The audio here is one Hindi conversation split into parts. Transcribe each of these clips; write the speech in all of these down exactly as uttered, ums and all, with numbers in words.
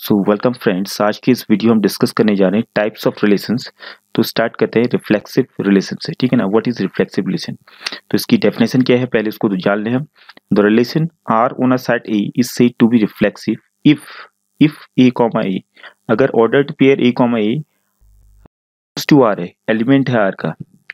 सो वेलकम फ्रेंड्स, आज की इस वीडियो हम डिस्कस करने जा रहे हैं टाइप्स ऑफ रिलेशंस। तो स्टार्ट करते हैं रिफ्लेक्सिव रिलेशन से, ठीक है ना। What is reflexive relation? तो इसकी डेफिनेशन क्या है, पहले उसको तो जान लें हम। The relation R on a set A is said to be reflexive if if A comma A, अगर ordered pair A comma A to R है, एलिमेंट है आर का,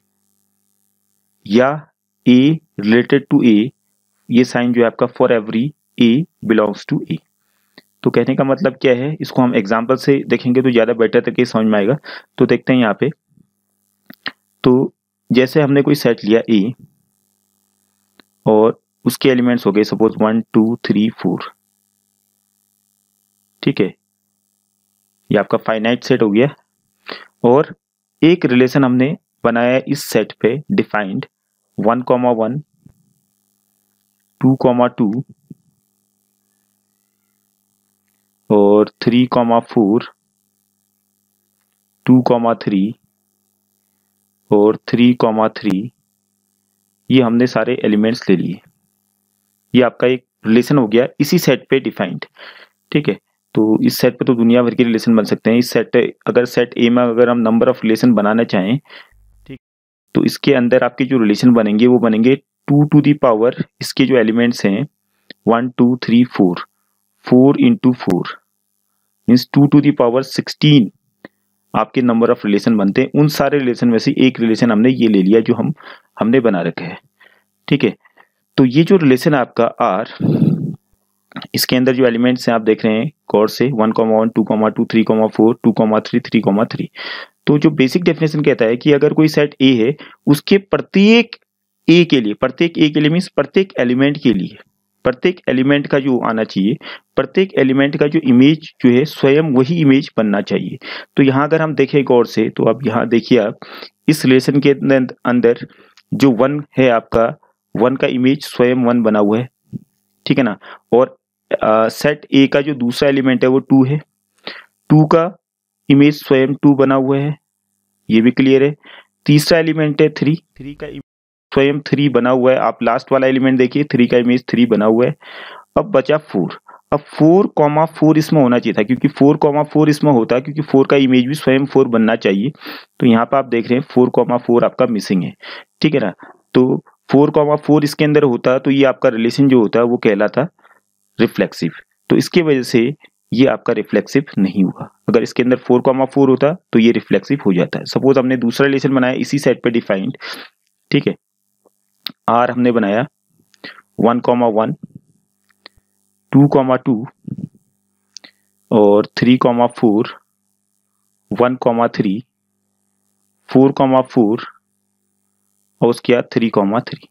या ए रिलेटेड टू ए, ये साइन जो है आपका for every A belongs to A. तो कहने का मतलब क्या है, इसको हम एग्जांपल से देखेंगे तो ज्यादा बेटर तरीके से समझ में आएगा। तो देखते हैं यहाँ पे। तो जैसे हमने कोई सेट लिया ए और उसके एलिमेंट्स हो गए suppose one two three four, ठीक है, ये आपका फाइनाइट सेट हो गया। और एक रिलेशन हमने बनाया इस सेट पे defined one comma one, two comma two और three comma four, two comma three और थ्री कॉमा थ्री, ये हमने सारे एलिमेंट्स ले लिए। ये आपका एक रिलेशन हो गया इसी सेट पे डिफाइंड, ठीक है। तो इस सेट पे तो दुनिया भर के रिलेशन बन सकते हैं। इस सेट अगर सेट ए में अगर हम नंबर ऑफ रिलेशन बनाना चाहें, ठीक, तो इसके अंदर आपके जो रिलेशन बनेंगे वो बनेंगे टू टू दी पावर, इसके जो एलिमेंट्स हैं one two three four, four into four means two to the power sixteen आपके नंबर ऑफ रिलेशन बनते हैं। उन सारे रिलेशन में से एक रिलेशन हमने ये ले लिया जो हम हमने बना रखा है, ठीक है। तो ये जो रिलेशन आपका आर, इसके अंदर जो एलिमेंट्स हैं आप देख रहे हैं गौर से, one comma one, two comma two, three comma four, two comma three, three comma three. तो जो बेसिक डेफिनेशन कहता है कि अगर कोई सेट ए है, उसके प्रत्येक ए के लिए, प्रत्येक ए के लिए मीन्स प्रत्येक एलिमेंट के लिए, प्रत्येक एलिमेंट का जो आना चाहिए, प्रत्येक एलिमेंट का जो इमेज जो है स्वयं वही इमेज बनना चाहिए। तो यहाँ अगर हम देखें गौर से, तो अब यहाँ देखिए आप इस रिलेशन के अंदर जो वन है आपका, वन का इमेज स्वयं वन बना हुआ है, ठीक है ना। और सेट ए का जो दूसरा एलिमेंट है वो टू है, टू का इमेज स्वयं टू बना हुआ है, ये भी क्लियर है। तीसरा एलिमेंट है थ्री, थ्री का स्वयं थ्री बना हुआ है। आप लास्ट वाला एलिमेंट देखिए, थ्री का इमेज थ्री बना हुआ है। अब बचा फोर। अब फोर कॉमा फोर इसमें होना चाहिए था, क्योंकि फोर कॉमा फोर इसमें होता है, क्योंकि फोर का इमेज भी स्वयं फोर बनना चाहिए। तो यहाँ पर आप देख रहे हैं फोर कॉमा फोर आपका मिसिंग है, ठीक है ना। तो फोर कॉमा फोर इसके अंदर होता तो ये आपका रिलेशन जो होता है वो कहलाता रिफ्लेक्सिव। तो इसके वजह से ये आपका रिफ्लेक्सिव नहीं हुआ। अगर इसके अंदर फोर कॉमा फोर होता तो ये रिफ्लेक्सिव हो जाता है। सपोज हमने दूसरा रिलेशन बनाया इसी सेट पे डिफाइंड, ठीक है। आर हमने बनाया one comma one, two comma two और three comma four, one comma three, four comma four और उसके बाद थ्री कॉमा थ्री,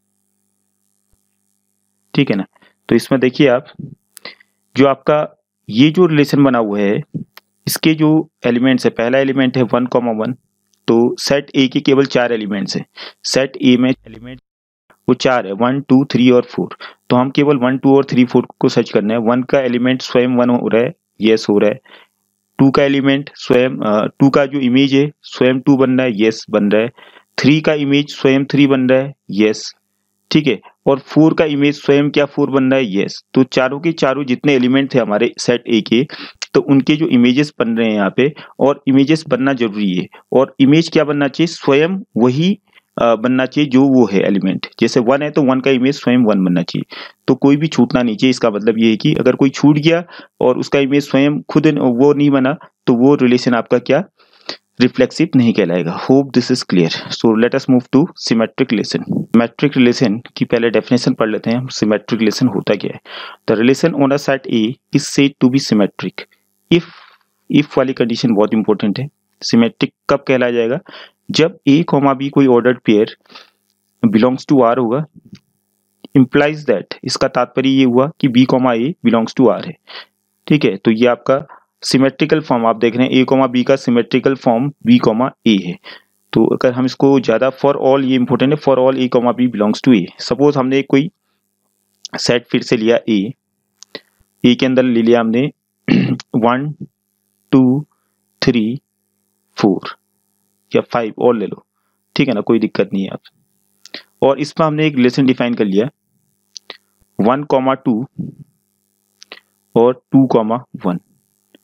ठीक है ना। तो इसमें देखिए आप, जो आपका ये जो रिलेशन बना हुआ है, इसके जो एलिमेंट्स है, पहला एलिमेंट है वन कॉमा वन। तो सेट ए के केवल चार एलिमेंट्स हैं। सेट ए में एलिमेंट वो चार है, वन टू थ्री और फोर। तो हम केवल वन टू और थ्री फोर को सर्च करना है। वन का एलिमेंट स्वयं वन हो रहा है, यस हो रहा है। टू का एलिमेंट स्वयं, टू का जो इमेज है स्वयं टू बन रहा है, यस बन रहा है। थ्री का इमेज स्वयं थ्री बन रहा है, यस, ठीक है। और फोर का इमेज स्वयं क्या फोर बन रहा है, यस। तो चारों के चारों जितने एलिमेंट थे हमारे सेट ए के, तो उनके जो इमेजेस बन रहे हैं यहाँ पे, और इमेजेस बनना जरूरी है। और इमेज क्या बनना चाहिए, स्वयं वही बनना चाहिए जो वो है एलिमेंट। जैसे वन है तो वन का इमेज स्वयं वन बनना चाहिए, तो कोई भी छूटना नहीं चाहिए। इसका मतलब ये है कि अगर कोई छूट गया और उसका इमेज स्वयं खुद वो नहीं बना, तो वो रिलेशन आपका क्या, रिफ्लेक्सिव नहीं कहलाएगा। Hope this is clear. So let us move to symmetric relation. Symmetric relation की पहले डेफिनेशन पढ़ लेते हैं। सिमेट्रिक रिलेशन होता क्या है? The relation on a set A is said to be symmetric if, if वाली कंडीशन बहुत इंपॉर्टेंट है। सिमेट्रिक कब कहलाया जाएगा? जब ए कॉमा बी कोई ordered pair belongs to R होगा, इंप्लाइज दैट, इसका तात्पर्य ये हुआ कि B comma A belongs to R है, ठीक है। तो ये आपका सिमेट्रिकल फॉर्म आप देख रहे हैं, ए कॉमा बी का symmetrical form B comma A है। तो अगर हम इसको ज्यादा, फॉर ऑल, ये इंपॉर्टेंट है, for all A comma B belongs to A. Suppose हमने कोई सेट फिर से लिया ए, ए के अंदर ले लिया हमने वन टू थ्री फोर या फाइव और ले लो, ठीक है ना, कोई दिक्कत नहीं है आप। और इसमें हमने एक रिलेशन डिफाइन कर लिया वन कॉमा टू और टू कॉमा वन,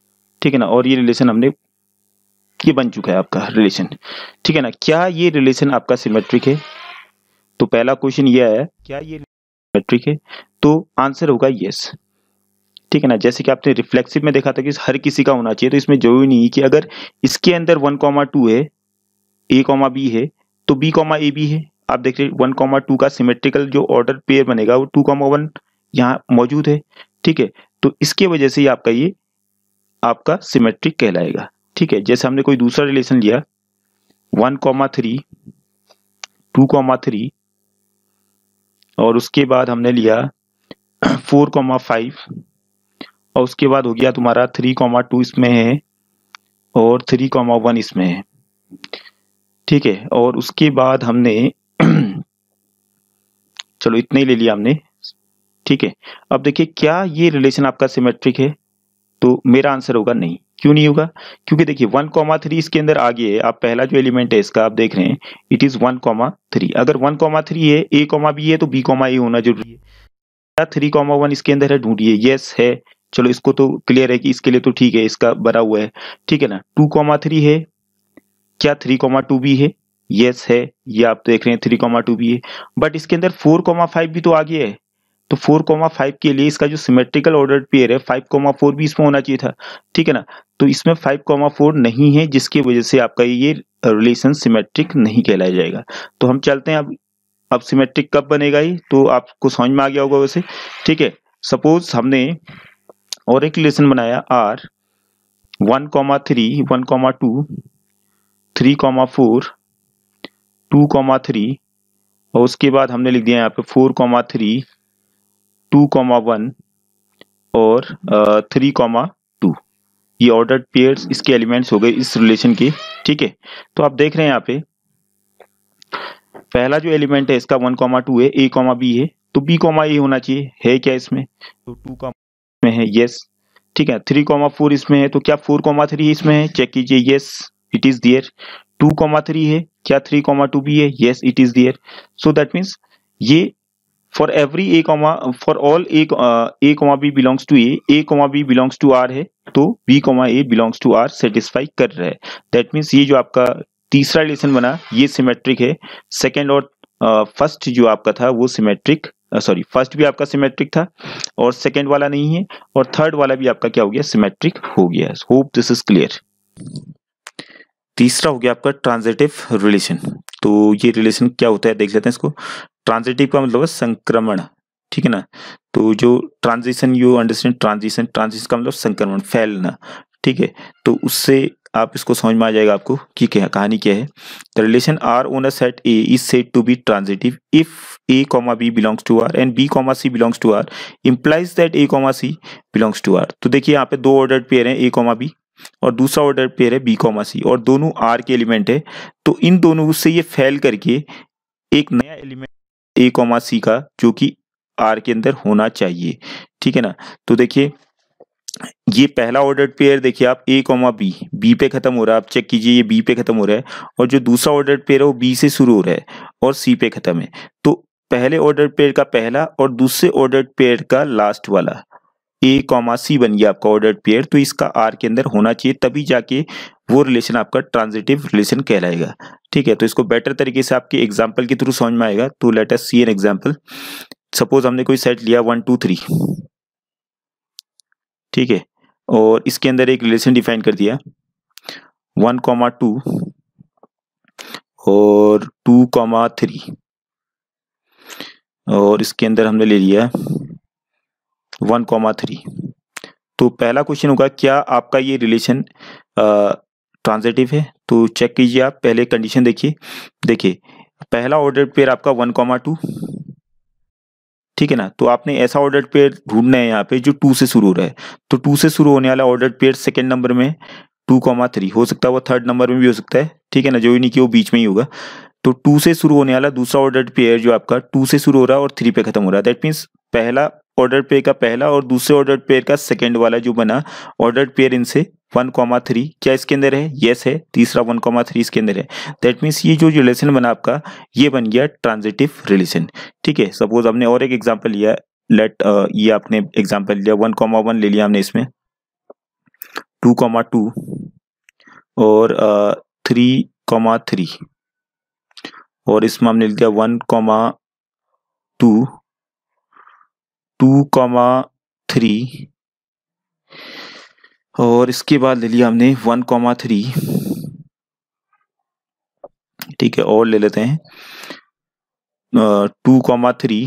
ठीक है ना, और ये रिलेशन हमने, ये बन चुका है आपका रिलेशन, ठीक है ना। क्या ये रिलेशन आपका सिमेट्रिक है? तो पहला क्वेश्चन ये है, क्या ये सिमेट्रिक है? तो आंसर होगा यस, ठीक है ना। जैसे कि आपने रिफ्लेक्सिव में देखा था कि हर किसी का होना चाहिए, तो इसमें जरूरी नहीं है कि अगर इसके अंदर वन कॉमा टू है, ए कॉमा बी है, तो बी कॉमा ए भी है। आप देख रहे वन कॉमा टू का सिमेट्रिकल जो ऑर्डर पेयर बनेगा वो टू कॉमा वन यहाँ मौजूद है, ठीक है। तो इसके वजह से ये आपका ये आपका सिमेट्रिक कहलाएगा, ठीक है। जैसे हमने कोई दूसरा रिलेशन लिया, one comma three, two comma three, और उसके बाद हमने लिया फोर कॉमा फाइव, और उसके बाद हो गया तुम्हारा थ्री कॉमा टू इसमें है, और थ्री कॉमा वन इसमें है, ठीक है। और उसके बाद हमने चलो इतने ही ले लिया हमने, ठीक है। अब देखिए क्या ये रिलेशन आपका सिमेट्रिक है? तो मेरा आंसर होगा नहीं। क्यों नहीं होगा? क्योंकि देखिए वन कॉमा थ्री इसके अंदर आगे है, आप पहला जो एलिमेंट है इसका आप देख रहे हैं, it is one comma three. अगर वन कॉमा थ्री है, ए कॉमा बी है, तो बी कॉमा ए होना जरूरी है। क्या थ्री कॉमा वन इसके अंदर है? ढूंढिए। यस है, चलो इसको तो क्लियर है कि इसके लिए तो ठीक है, इसका बना हुआ है, ठीक है ना। टू कॉमा थ्री है, क्या थ्री कॉमा टू भी है? यस है, ये आप देख रहे हैं थ्री कॉमा टू भी है। बट इसके अंदर फोर कॉमा फाइव भी तो आगे है, तो फोर कॉमा फाइव के लिए इसका जो सिमेट्रिकल ऑर्डर्ड पेयर है फाइव कॉमा फोर भी इसमें होना चाहिए था, ठीक है ना। तो इसमें फाइव कॉमा फोर नहीं है, जिसकी वजह से आपका ये रिलेशन सिमेट्रिक नहीं कहलाया जाएगा। तो हम चलते हैं अब अब सिमेट्रिक कब बनेगा ये, तो आपको समझ में आ गया होगा वैसे, ठीक है। सपोज हमने और एक रिलेशन बनाया R one comma three, one comma two, three comma four, two comma three, और उसके बाद हमने लिख दिया यहाँ पे four comma three, two comma one, और थ्री कॉमा टू। ये ऑर्डर्ड पेयर्स इसके एलिमेंट्स हो गए इस रिलेशन के, ठीक है। तो आप देख रहे हैं यहाँ पे पहला जो एलिमेंट है इसका वन कॉमा टू है, ए कॉमा बी है, तो बी कॉमा ए होना चाहिए, है क्या इसमें? तो टू कॉमा में है, यस, ठीक है। थ्री कॉमा फोर इसमें है, तो क्या फोर कॉमा थ्री इसमें है? चेक कीजिए, yes it is there. Two comma three है, क्या थ्री कॉमा टू भी है? Yes it is there. So that means ये for every A comma for all A A comma B belongs to A, A comma B belongs to R है, तो B comma A belongs to R satisfy कर रहा है। दैट मीन्स ये जो आपका तीसरा रिलेशन बना ये सिमेट्रिक है। सेकेंड और फर्स्ट uh, जो आपका था वो सिमेट्रिक, सॉरी फर्स्ट भी आपका सिमेट्रिक था और सेकेंड वाला नहीं है, और थर्ड वाला भी आपका क्या हो गया? सिमेट्रिक हो गया। Hope this is clear. तीसरा हो गया आपका ट्रांजिटिव रिलेशन। तो ये रिलेशन क्या होता है देख लेते हैं इसको। ट्रांजिटिव का मतलब है संक्रमण, ठीक है ना। तो जो transition, you understand transition, transition का मतलब संक्रमण, फैलना, ठीक है। तो उससे आप इसको समझ में आ जाएगा आपको कि क्या कहानी क्या है। The relation R on a set A is said to be transitive if A comma B belongs to R and B comma C belongs to R, implies that A comma C belongs to R. तो देखिए यहाँ पे दो ऑर्डर्ड पेयर हैं, ए कॉमा बी, और दूसरा ऑर्डर पेयर है बी कॉमा सी, और दोनों आर के एलिमेंट है। तो इन दोनों से ये फैल करके एक नया एलिमेंट ए कॉमा सी का, जो कि आर के अंदर होना चाहिए, ठीक है ना। तो देखिए ये पहला ऑर्डर्ड पेयर देखिए आप, ए कॉमा बी, बी पे खत्म हो रहा है, आप चेक कीजिए ये बी पे खत्म हो रहा है, और जो दूसरा ऑर्डर्ड पेयर है वो बी से शुरू हो रहा है और सी पे खत्म है। तो पहले ऑर्डर्ड पेयर का पहला और दूसरे ऑर्डर्ड पेयर का लास्ट वाला ए कॉमा सी बन गया आपका ऑर्डर्ड पेयर, तो इसका आर के अंदर होना चाहिए, तभी जाके वो रिलेशन आपका ट्रांजिटिव रिलेशन कहलाएगा, ठीक है। तो इसको बेटर तरीके से आपके एग्जांपल के थ्रू समझ में आएगा। तो let us see an example. Suppose हमने कोई सेट लिया वन टू थ्री, ठीक है, और इसके अंदर एक रिलेशन डिफाइन कर दिया वन कॉमा टू और टू कॉमा थ्री, और इसके अंदर हमने ले लिया वन कॉमा थ्री। तो पहला क्वेश्चन होगा क्या आपका ये रिलेशन ट्रांजिटिव है? तो चेक कीजिए आप, पहले कंडीशन देखिए। देखिए पहला ऑर्डर पेयर आपका वन कॉमा टू, ठीक है ना। तो आपने ऐसा ऑर्डर पेयर ढूंढना है यहाँ पे जो टू से शुरू हो रहा है। तो टू से शुरू होने वाला ऑर्डर पेयर सेकेंड नंबर में टू कॉमा थ्री, हो सकता है वो थर्ड नंबर में भी हो सकता है, ठीक है ना, जो ही नहीं कि वो बीच में ही होगा। तो टू से शुरू होने वाला दूसरा ऑर्डर पेयर जो आपका टू से शुरू हो रहा है और थ्री पे खत्म हो रहा है, दैट मीन्स पहला ऑर्डर पेयर का पहला और दूसरे ऑर्डर पेयर का सेकेंड वाला जो बना ऑर्डर पेयर इनसे वन कॉमा थ्री क्या इसके अंदर है? यस है। तीसरा वन कॉमा थ्री इसके अंदर है। दैट मीन्स ये जो रिलेशन बना आपका ये बन गया ट्रांजिटिव रिलेशन, ठीक है। सपोज हमने और एक एग्जांपल लिया, लेट uh, ये आपने एग्जांपल लिया वन कॉमा वन ले लिया हमने इसमें, टू कॉमा टू और थ्री कॉमा थ्री और इसमें हमने लिख दिया one comma two, two comma three और इसके बाद ले लिया हमने वन कॉमा थ्री। ठीक है, और ले लेते हैं टू कॉमा थ्री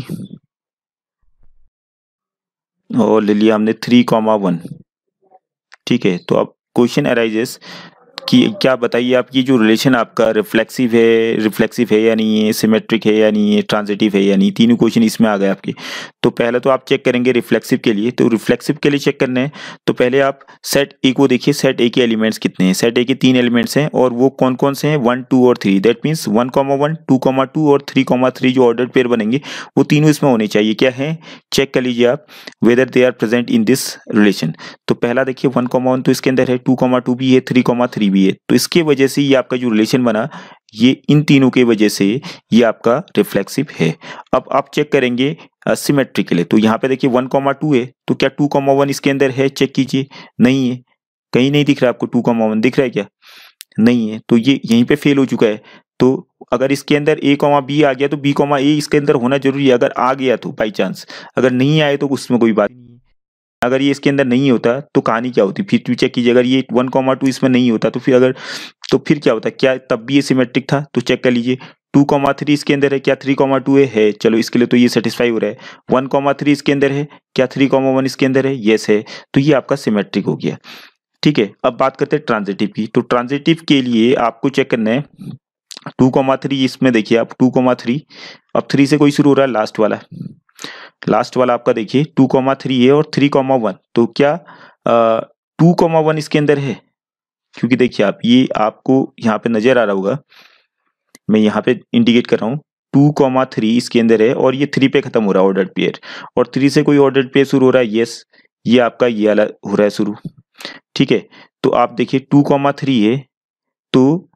और ले लिया हमने थ्री कॉमा वन। ठीक है, तो अब क्वेश्चन अराइजेस कि क्या बताइए आप, ये जो रिलेशन आपका रिफ्लेक्सिव है रिफ्लेक्सिव है या नहीं है, सिमेट्रिक है या नहीं है, ट्रांजिटिव है या नहीं, तीनों क्वेश्चन इसमें आ गए आपके। तो पहले तो आप चेक करेंगे रिफ्लेक्सिव के लिए। तो रिफ्लेक्सिव के लिए चेक करना है तो पहले आप सेट ए को देखिए, सेट ए के एलिमेंट्स कितने हैं। सेट ए के तीन एलिमेंट्स हैं और वो कौन कौन से हैं, वन टू और three. That means one comma one, two comma two और थ्री कॉमा थ्री जो ऑर्डर पेयर बनेंगे वो तीनों इसमें होने चाहिए। क्या है, चेक कर लीजिए आप whether they are present in this relation. तो पहला देखिए वन कॉमा वन तो इसके अंदर है, टू कॉमा टू भी है, थ्री कॉमा थ्री भी है। तो इसके वजह से ये आपका जो रिलेशन बना ये इन तीनों के वजह से ये आपका रिफ्लेक्सिव है। अब आप चेक करेंगे सिमेट्रिक के लिए। तो यहाँ पे देखिए वन कॉमा टू है तो क्या टू कॉमा वन इसके अंदर है, चेक कीजिए, नहीं है, कहीं नहीं दिख रहा आपको। टू कॉमा वन दिख रहा है क्या, नहीं है, तो ये यहीं पे फेल हो चुका है। तो अगर इसके अंदर ए कॉमा बी आ गया तो बी कॉमा ए इसके अंदर होना जरूरी है। अगर आ गया तो बाई चांस, अगर नहीं आए तो उसमें कोई बात नहीं है। अगर ये इसके अंदर नहीं होता तो कहानी क्या होती, फिर चेक कीजिए अगर ये वन कॉमा टू इसमें नहीं होता तो फिर अगर तो फिर क्या होता, क्या तब भी ये सिमेट्रिक था। तो चेक कर लीजिए टू कॉमा थ्री इसके अंदर है, क्या थ्री कॉमा टू है, है, चलो इसके लिए तो ये सेटिस्फाई हो रहा है। वन कॉमा थ्री इसके अंदर है, क्या थ्री कॉमा वन इसके अंदर है, यस है, तो ये आपका सिमेट्रिक हो गया। ठीक है, अब बात करते हैं ट्रांजिटिव की। तो ट्रांजिटिव के लिए आपको चेक करना है टू कॉमा थ्री, इसमें देखिए आप टू कॉमा थ्री, अब थ्री से कोई शुरू हो रहा है, लास्ट वाला लास्ट वाला आपका देखिए टू कॉमा थ्री है और थ्री कॉमा वन। तो क्या टू कॉमा वन इसके अंदर है, क्योंकि देखिए आप ये आपको यहाँ पे नजर आ रहा होगा, मैं यहाँ पे इंडिकेट कर रहा हूँ टू कॉमा थ्री इसके अंदर है और ये थ्री पे खत्म हो रहा है ऑर्डर्ड पेयर, और थ्री से कोई ऑर्डर्ड पेयर शुरू हो रहा है, यस, ये आपका ये वाला हो रहा है शुरू। ठीक है, तो आप देखिए टू कॉमा थ्री है तो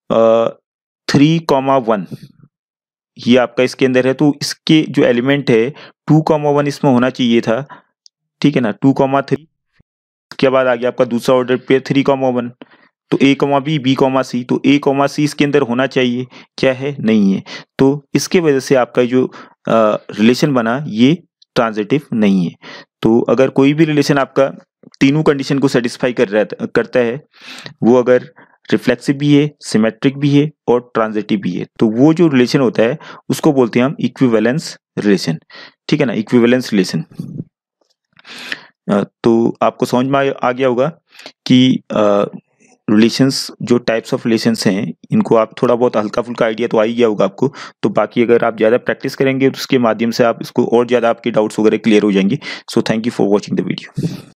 थ्री कॉमा वन ये आपका इसके अंदर है, तो इसके जो एलिमेंट है टू कॉमा वन इसमें होना चाहिए था। ठीक है ना, टू कॉमा थ्री, उसके बाद आ गया आपका दूसरा order pair three comma one, तो A comma B, B comma C, तो ए कॉमा सी इसके अंदर होना चाहिए, क्या है, नहीं है। तो इसके वजह से आपका जो रिलेशन बना ये ट्रांजिटिव नहीं है। तो अगर कोई भी रिलेशन आपका तीनों कंडीशन को सेटिस्फाई कर रहा करता है, वो अगर रिफ्लेक्सिव भी है, सिमेट्रिक भी है और ट्रांजिटिव भी है, तो वो जो रिलेशन होता है उसको बोलते हैं हम इक्विवेलेंस रिलेशन। ठीक है ना, इक्विवेलेंस रिलेशन। तो आपको समझ में आ गया होगा कि रिलेशंस जो टाइप्स ऑफ रिलेशंस हैं इनको आप थोड़ा बहुत हल्का फुल्का आइडिया तो आ ही गया होगा आपको। तो बाकी अगर आप ज़्यादा प्रैक्टिस करेंगे तो उसके माध्यम से आप इसको और ज़्यादा आपके डाउट्स वगैरह क्लियर हो जाएंगे। So thank you for watching the video.